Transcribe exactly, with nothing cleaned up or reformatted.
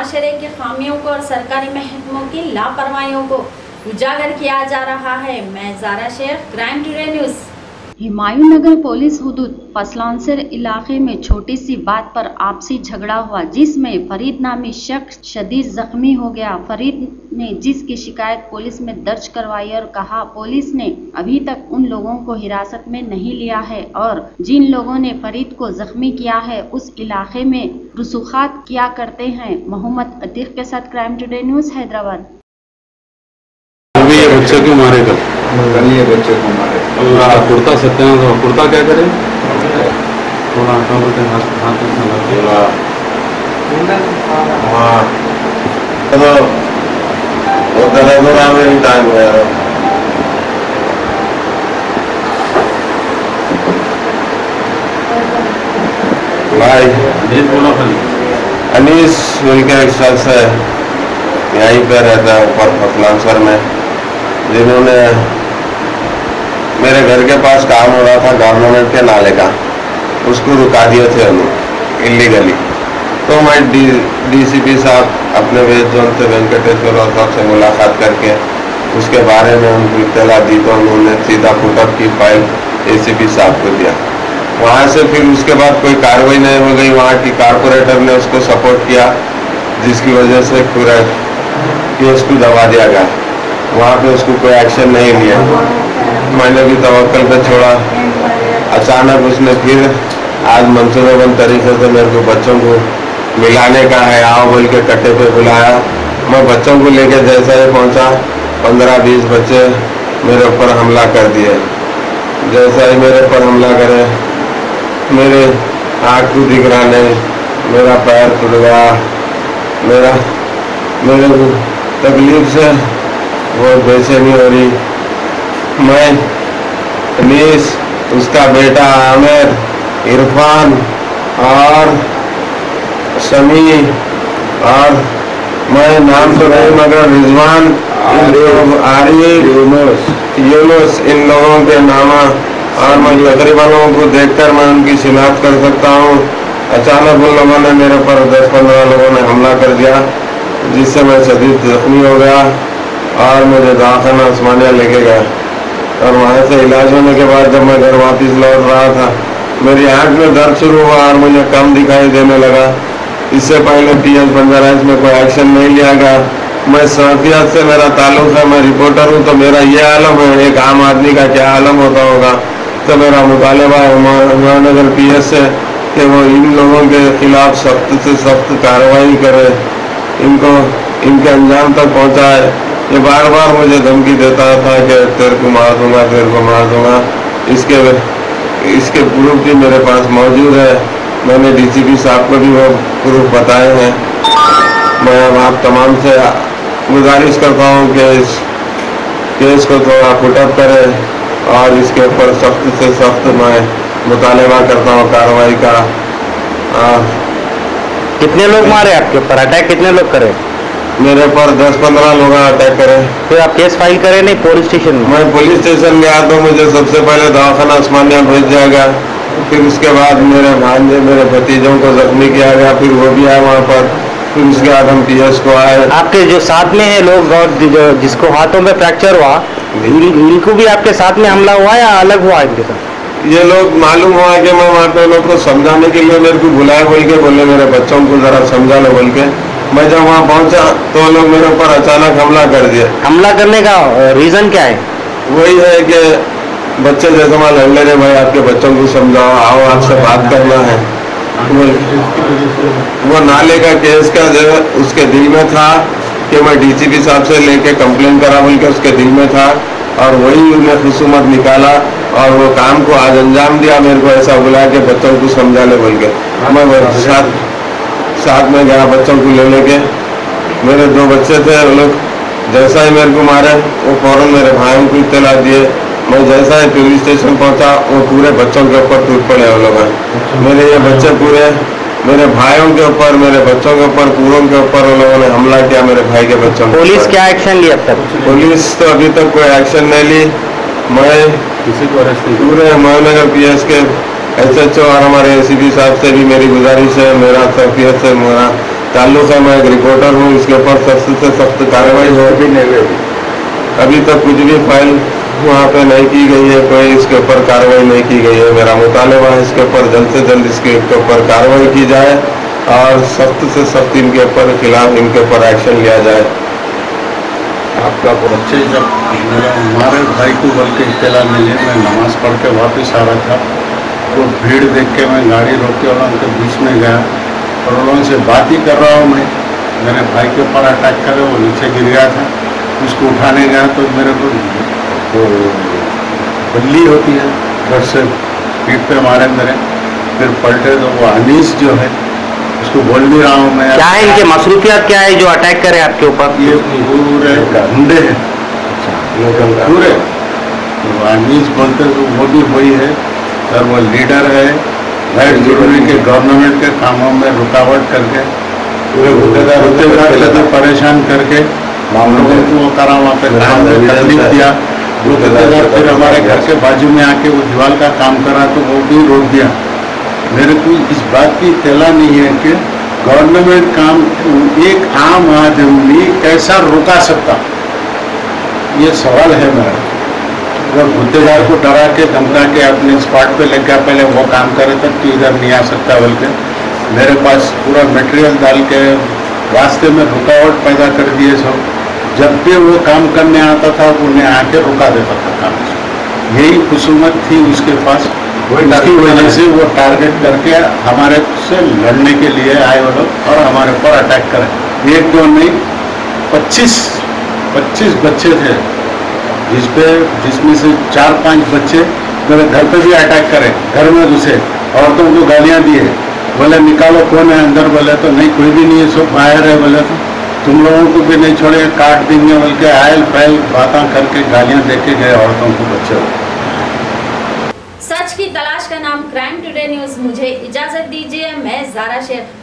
माशरे के खामियों को और सरकारी महकमों की लापरवाहियों को उजागर किया जा रहा है। मैं Zara Shaikh, crime today news. Humayun Nagar police हुदूद फसलांसर इलाके में छोटी सी बात पर आपसी झगड़ा हुआ, जिसमें फरीद नामी शख्स शदीद जख्मी हो गया। फरीद ने जिसकी शिकायत पुलिस में दर्ज करवाई और कहा पुलिस ने अभी तक उन लोगों को हिरासत में नहीं लिया है और जिन लोगों ने फरीद को जख्मी किया है उस इलाके में रसूखात किया करते हैं। मोहम्मद अतीक के साथ क्राइम टुडे न्यूज़, हैदराबाद। ये बच्चे क्यों मारे कल? कल ये बच्चे को मारे। कुर्ता सत्यान तो कुर्ता क्या करे? थोड़ा हटा बोलते हाथ हाथ में लगा। हाँ तो वो गला गला में टाइम हो यार। भाई ये बोला खाली अनीस उनका एक शख्स है, यहीं पे रहता है ऊपर फसलांसर में, जिन्होंने मेरे घर के पास काम हो रहा था गवर्नमेंट के नाले का, उसको रुका दिए थे उन्होंने इलीगली। तो मैं डी डीसीपी साहब अपने वेस्ट जोन से वेंकटेश्वर और साहब से मुलाकात करके उसके बारे में उनको इत्तला दी, तो उन्होंने सीधा पुटअप की फाइल एसीपी साहब को दिया। वहाँ से फिर उसके बाद कोई कार्रवाई नहीं हो गई। वहाँ की कारपोरेटर ने उसको सपोर्ट किया, जिसकी वजह से पूरा केस को दबा दिया गया। वहाँ पे उसको कोई एक्शन नहीं लिया। मैंने भी तवक्कल पे छोड़ा। अचानक उसने फिर आज मंसूबाबंद तरीके से मेरे को बच्चों को मिलाने का है, आओ बोल के कट्टे पे बुलाया। मैं बच्चों को लेके जैसा ही पहुँचा, पंद्रह बीस बच्चे मेरे ऊपर हमला कर दिए। जैसा ही मेरे ऊपर हमला करे, मेरे आँख को दिख रहा नहीं, मेरा पैर टूट गया, मेरा मेरे को तकलीफ से बहुत बेचैनी हो रही। मैं अनीस, उसका बेटा आमिर, इरफान और शमी और मैं नाम तो नहीं मगर रिजवान, आरिफ, यूनुस, इन लोगों के नामा और मैं तकरीबन लोगों को देखकर मैं उनकी शिनाख्त कर सकता हूँ। अचानक उन लोगों ने मेरे पर दस पंद्रह लोगों ने हमला कर दिया, जिससे मैं शदीद जख्मी हो गया और मुझे दवाखाना उस्मानिया लेके गया। और वहाँ से इलाज होने के बाद जब मैं घर वापस लौट रहा था, मेरी आँख में दर्द शुरू हुआ और मुझे कम दिखाई देने लगा। इससे पहले पी एस बंजाराज में कोई एक्शन नहीं लिया गया। मैं सहाफियत से मेरा ताल्लुक है, मैं रिपोर्टर हूँ, तो मेरा ये आलम है, एक आम आदमी का क्या आलम होता होगा। तो मेरा मुतालबा है हुमायूं पी एस से कि वो इन लोगों के खिलाफ सख्त से सख्त कार्रवाई करे, इनको इनके अंजाम तक पहुँचाए। ये बार बार मुझे धमकी देता था कि तेरे को मार दूंगा, तेरे को मार दूंगा। इसके इसके प्रूफ भी मेरे पास मौजूद है। मैंने डीसीपी साहब को भी वो प्रूफ बताए हैं। मैं अब आप तमाम से गुजारिश करता हूँ कि इस केस को थोड़ा पुटअप करें और इसके ऊपर सख्त से सख्त मैं मुतालबा करता हूँ कार्रवाई का। आ, कितने लोग मारे आपके ऊपर? अटैक कितने लोग करे? मेरे पर दस पंद्रह लोग अटैक करे। फिर आप केस फाइल करें नहीं पुलिस स्टेशन में? मैं पुलिस स्टेशन गया तो मुझे सबसे पहले दवाखाना उस्मानिया भेज दिया गया। फिर उसके बाद मेरे भांजे मेरे भतीजों को जख्मी किया गया, फिर वो भी आए वहाँ पर। फिर उसके बाद हम पी एस को आए। आपके जो साथ में है लोग और जो जिसको हाथों में फ्रैक्चर हुआ, इनको भी आपके साथ में हमला हुआ या अलग हुआ इनके साथ? ये लोग मालूम हुआ कि मैं वहाँ पे लोग को समझाने के लिए मेरे को बुलाए, बोल के बोले मेरे बच्चों को जरा समझा लो बोल के। मैं जब वहाँ पहुँचा तो लोग मेरे ऊपर अचानक हमला कर दिए। हमला करने का रीजन क्या है? वही है कि बच्चे जैसे वहाँ लड़ ले रहे, भाई आपके बच्चों को समझाओ, आओ आपसे बात करना है। वो, वो नाले का केस का जो उसके दिल में था कि मैं डीसीपी साहब से लेके कंप्लेन करा बोल के उसके दिल में था, और वही उन्हें खुसूमत निकाला और वो काम को आज अंजाम दिया। मेरे को ऐसा बुलाया कि बच्चों को समझा ले बोल के। मैं साथ साथ में गया बच्चों को ले लेके। मेरे दो बच्चे थे, वो लोग जैसा ही मेरे को मारे वो फौरन मेरे भाइयों को इत्तला दिए। मैं जैसा ही पुलिस स्टेशन पहुंचा वो पूरे बच्चों के ऊपर टूट पड़े वो लोग। मेरे ये बच्चे पूरे मेरे भाइयों के ऊपर, मेरे बच्चों के ऊपर, पूरों के ऊपर उन लोगों ने हमला किया मेरे भाई के बच्चों के। पुलिस क्या एक्शन ली अब तक? पुलिस तो अभी तक कोई एक्शन नहीं ली। मैं किसी को अरेस्ट नहीं पूरे हुमायूं नगर पी एस के एस एच ओ और हमारे ए सी पी साहब से भी मेरी गुजारिश है, मेरा सफियत से मेरा ताल्लुक है, मैं एक रिपोर्टर हूँ, इसके ऊपर सख्त से सख्त कार्रवाई हो भी नहीं हुई। अभी तक कुछ भी फाइल वहाँ पे नहीं की गई है, कोई इसके ऊपर कार्रवाई नहीं की गई है। मेरा मुतालबा है इसके ऊपर जल्द से जल्द इसके ऊपर कार्रवाई की जाए और सख्त से सख्त इनके ऊपर खिलाफ इनके ऊपर एक्शन लिया जाए। आपका बच्चे जब हमारे भाई को बल्कि इत्तला मिली, मैं नमाज पढ़ के वापस आ रहा था, वो भीड़ देख के मैं गाड़ी रोक के उनके बीच में गया और उन्होंने से बात ही कर रहा हूँ। मैं मेरे भाई के ऊपर अटैक करे, वो नीचे गिर गया था, उसको उठाने गया तो मेरे को तो बल्ली होती है घर से पीठ पे मारे मेरे, फिर पलटे तो वो अनीस जो है उसको बोल भी रहा हूँ मैं। क्या है इनके मसरूफियात क्या है जो अटैक करे आपके ऊपर? ये पूरे गुंडे हैं पूरे, तो अनीस बोलते तो वो भी वही है और वो लीडर है। गैर जरूरी के गवर्नमेंट के कामों में रुकावट करके पूरे गुत्तेदार को परेशान करके लोगों को वो करा, वहाँ पे काम में तकलीफ दिया। वो गुत्तेदार फिर हमारे घर के बाजू में आके वो दीवार का काम करा तो वो भी रोक दिया। मेरे को इस बात की इत्तला नहीं है कि गवर्नमेंट काम एक आम आदमी कैसा रोका सकता, ये सवाल है मेरा। अगर गुत्तेदार को डरा के धमका के अपने स्पॉट पे लेकर पहले वो काम करे तब तो इधर नहीं आ सकता, बल्कि मेरे पास पूरा मटेरियल डाल के रास्ते में रुकावट पैदा कर दिए सब। जब भी वो काम करने आता था उन्हें आके रुका देता था काम। यही खुसूमत थी उसके पास, उसकी वजह से वो टारगेट करके हमारे से लड़ने के लिए आए वो लोग और हमारे ऊपर अटैक करे। एक दो नहीं, पच्चीस पच्चीस बच्चे थे, जिसपे जिसमें से चार पांच बच्चे मेरे घर पे भी अटैक करे, घर में घुसे, औरतों को गालियां दिए, बोले निकालो कौन है अंदर, बोले तो नहीं कोई भी नहीं है, सब बाहर है, बोले तो तुम लोगों को भी नहीं छोड़ेंगे, काट देंगे, बल्कि आयल फैल बातें करके गालियां दे के गए औरतों को, बच्चों को। सच की तलाश का नाम क्राइम टुडे न्यूज़। मुझे इजाजत दीजिए, मैं ज़ारा शेख।